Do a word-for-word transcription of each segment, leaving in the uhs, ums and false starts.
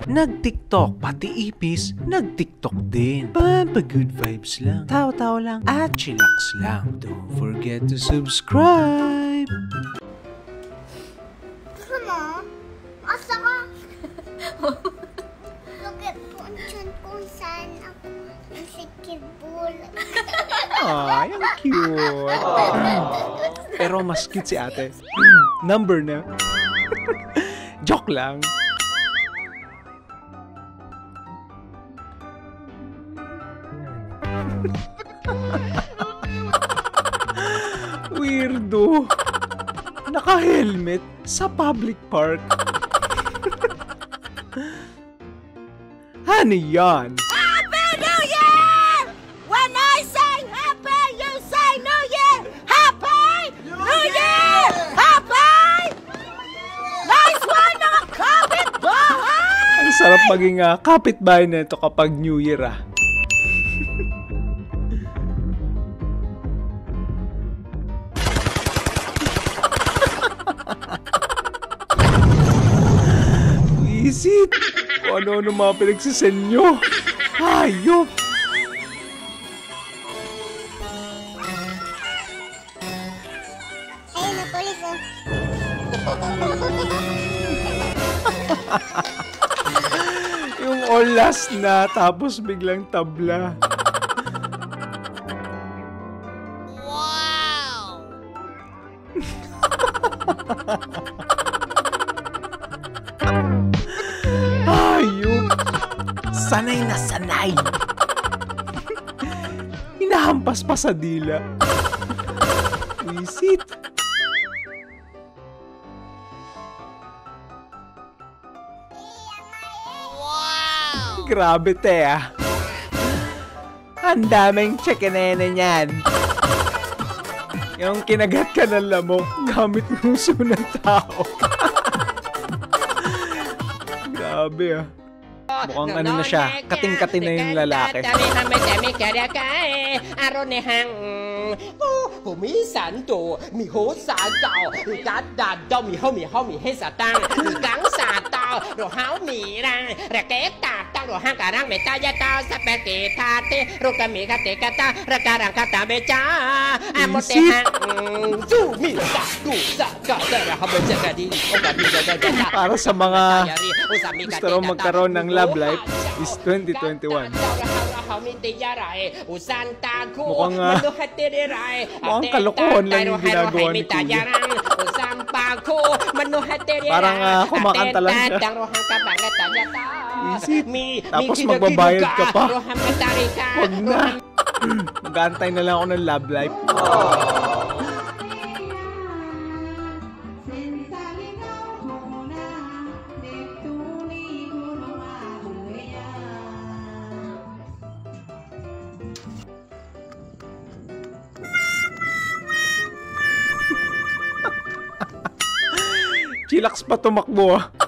nag-TikTok, pati ipis, nag-TikTok din. Pampa-good vibes lang, tawa-tawa lang, at chillax lang. Don't forget to subscribe! Mama, asa ka? Lagay po ang tiyan kung saan ako nasikibol. Ay, ang cute. Pero mas cute si ate. Number na. Joke lang. Weirdo. Naka-helmet sa public park. Ano yan? Happy New Year! When I say happy, you say New Year! Happy New Year! Happy! Nice one, mga kapitbahay! Ang sarap maging uh, kapitbahay na ito kapag New Year ah. Visit! Kung ano-ano mga pinagsisend nyo. Hayop! Ayun na, polis oh. Yung all last na, tapos biglang tabla. Wow! Hayop! Sanay na sanay! Hinahampas pa sa dila. Visit! Wow! Grabe te ah. Ang daming chikinene niyan. Yung kinagat ka ng lamok gamit nguso ng tao. Grabe ah. Mukhang ano na siya, kating-kating na yung lalaki. Para sa mga gusto raw magkaroon ng love life is twenty twenty-one. Mukhang uh, mukhang kalokohan lang yung ginagawa ni Kuya. Parang uh, kumakanta lang siya. Visit. Tapos magbabayad ka pa. Huwag na. Mag-aantay na lang ako ng love life. Chillax pa tumakbo ah.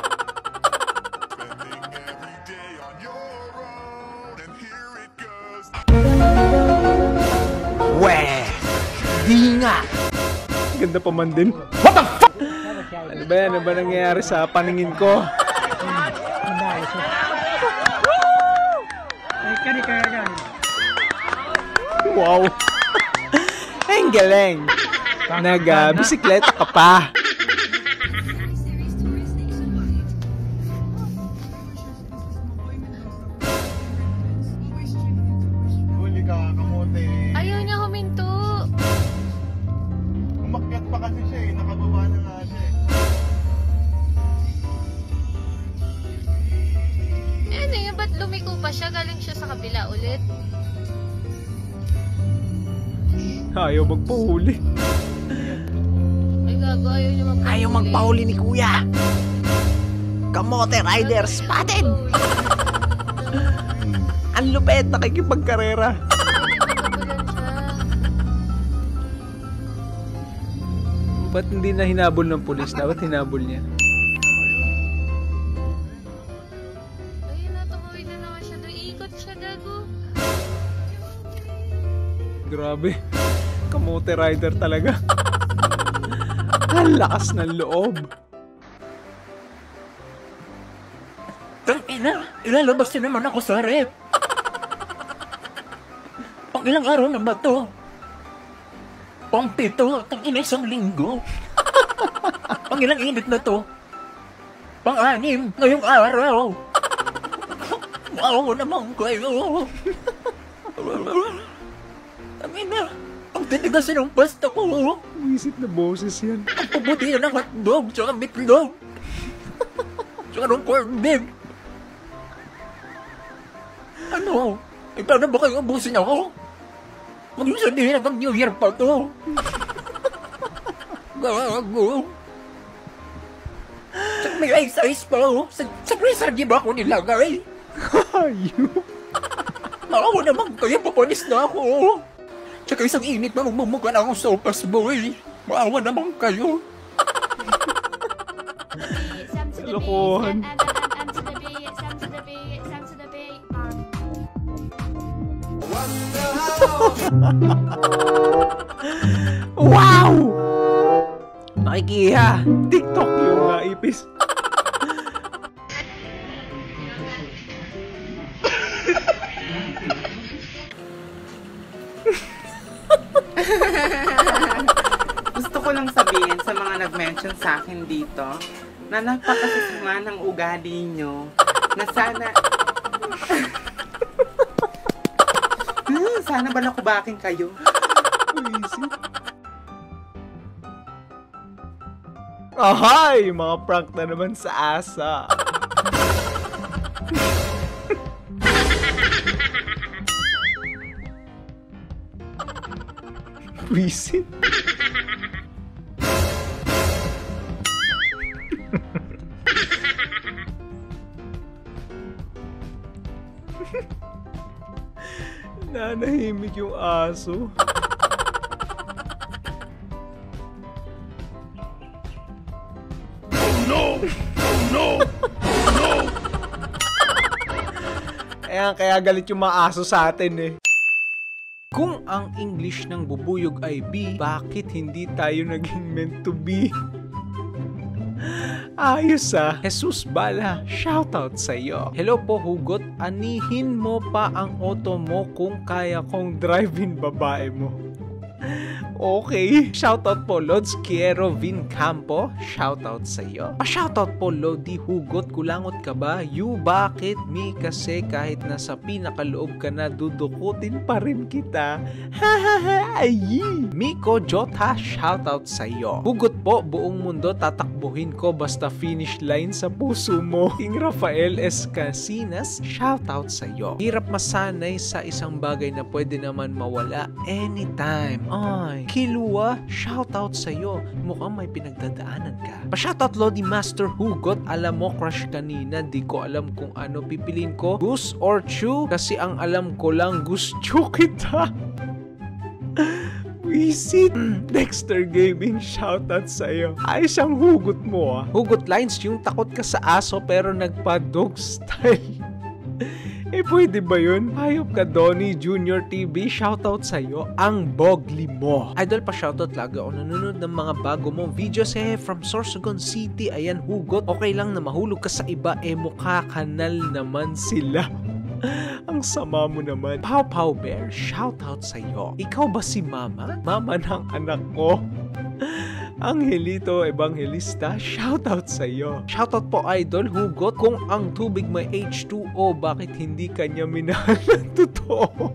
Weh! Di nga! Ganda pa man din. What the fuck? Ano ba yan? Ano ba nangyayari sa paningin ko? Wow! Ang galing! Nag-bisikleta ka pa. Ayaw niya huminto. Umakyat pa kasi siya eh. Nakababa na nga siya eh. Eh ano yun? Ba't lumiko pa siya? Galing siya sa kabila ulit. Ayaw magpahuli. Ay gago, ayaw niya magpahuli. Ayaw magpahuli ni Kuya. Kamote Rider spotted! Ang lupet, nakikipagkarera. Ba't hindi na hinabol ng pulis? Dapat hinabol niya. Ayun na, tumawid na naman siya doon. Iikot siya, gago. Grabe. Kamote rider talaga. Ang lakas ng loob. Tangina, ilalabas na naman ako sa rep. Pang ilang araw na ba to? Pang pito, tangina isang linggo. Pang ilang init na to? Pang anim, ngayong araw. Wow naman kayo. Tangina, ang titigas ng pasta ko. Wisit na boses yan. Ang pabuti na ng hotdog, tsaka meatloaf. Tsaka ng corned beef. Ano? Eh, paano ba kayo ubusin ako? Huwag yung sabihin na New Year pa to. Gago. Tsaka may ice ice pa oh. Sa, sa freezer di ba ako nilagay? Hayop. Maawa naman kayo, papanis na ako. Tsaka isang init na magmumukha na akong sopas boy. Maawa naman kayo. Lokohan. Wow! Nakikiha. TikTok yung uh, ipis. Gusto ko lang sabihin sa mga nag-mention sa akin dito na napakasasama ng ugali nyo na sana hmm, sana balakubakin kayo. Ahay! Mga prank na naman sa asa. Wisit. Nanahimik yung aso. Oh no! Oh no! Oh no! Ayan, kaya galit yung mga aso sa atin eh. Kung ang English ng bubuyog ay B, bakit hindi tayo naging meant to be? Ayos ah. Jesus Bala, shoutout sa iyo. Hello po Hugot, anihin mo pa ang auto mo kung kaya kong drive-in babae mo. Okay. Shoutout po Lods Quiero Vincampo. Shoutout sa iyo. Pa-shoutout po Lodi Hugot, kulangot ka ba? You bakit me? Kasi kahit nasa pinakaloob ka na, dudukutin pa rin kita. Hahaha. Ayi. Miko Jota, shoutout sa iyo. Hugot po, buong mundo tatakbuhin ko basta finish line sa puso mo. King Rafael S. Casinas, shoutout sa iyo. Hirap masanay sa isang bagay na pwede naman mawala anytime. Ay, Kilua, shoutout sa'yo. Mukhang may pinagdadaanan ka. Pa-shoutout Lodi Master Hugot. Alam mo, crush kanina. Di ko alam kung ano pipiliin ko. Goose or Chew? Kasi ang alam ko lang, gusto kita. Wisit. Dexter Gaming, shoutout sa'yo. Ayos ang hugot mo ah. Hugot lines, yung takot ka sa aso pero nagpa-dog style. Eh, pwede ba yun? Hayop ka, Donnie Junior T V. Shoutout sa'yo, ang bogli mo. Idol, pa shoutout lagi ako nanonood ng mga bago mong videos eh. From Sorsogon City, ayan Hugot. Okay lang na mahulog ka sa iba, eh mukha kanal naman sila. Ang sama mo naman. Pau Pau Bear, shoutout sa'yo. Ikaw ba si Mama? Mama ng anak ko. Angelito Evangelista, shoutout sa iyo. Shoutout po Idol Hugot. Kung ang tubig may H two O, bakit hindi kanya minahal ng totoo?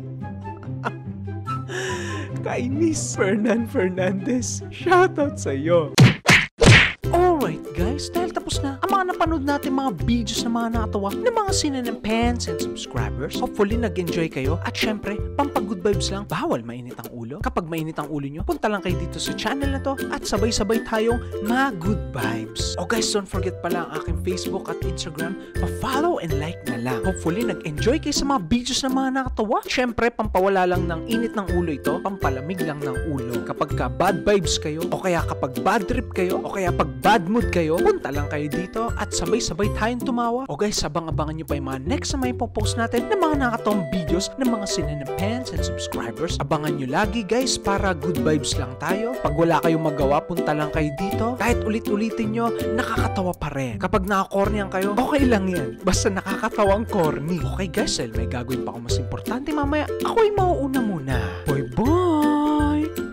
Kainis Fernan Fernandez, shoutout sa iyo. Alright guys, dahil tapos na ang mga napanood natin mga videos na mga nakatawa ng mga sinanempans and subscribers. Hopefully nag-enjoy kayo at syempre, pampag-good vibes lang, bawal mainit ang ulo. Kapag mainit ang ulo nyo, punta lang kayo dito sa channel na to at sabay-sabay tayong mag-good vibes. Oh guys, don't forget pala ang aking Facebook at Instagram, pa-follow and like na lang. Hopefully nag-enjoy kayo sa mga videos na mga nakatawa. Syempre, pampawala lang ng init ng ulo ito, pampalamig lang ng ulo. Kapag ka bad vibes kayo, o kaya kapag bad trip kayo, o kaya pag bad mood kayo, punta lang kayo tayo dito at sabay-sabay tayong tumawa. O guys, abang-abangan nyo pa yung mga next na may popost natin ng mga nakakatawang videos ng mga Sinanapens and subscribers. Abangan nyo lagi guys para good vibes lang tayo. Pag wala kayong magawa, punta lang kayo dito. Kahit ulit-ulitin nyo, nakakatawa pa rin. Kapag nakakornian kayo, okay lang yan. Basta nakakatawang corny. Okay guys, dahil may gagawin pa ako mas importante mamaya, ako ay mauuna muna. Bye bye!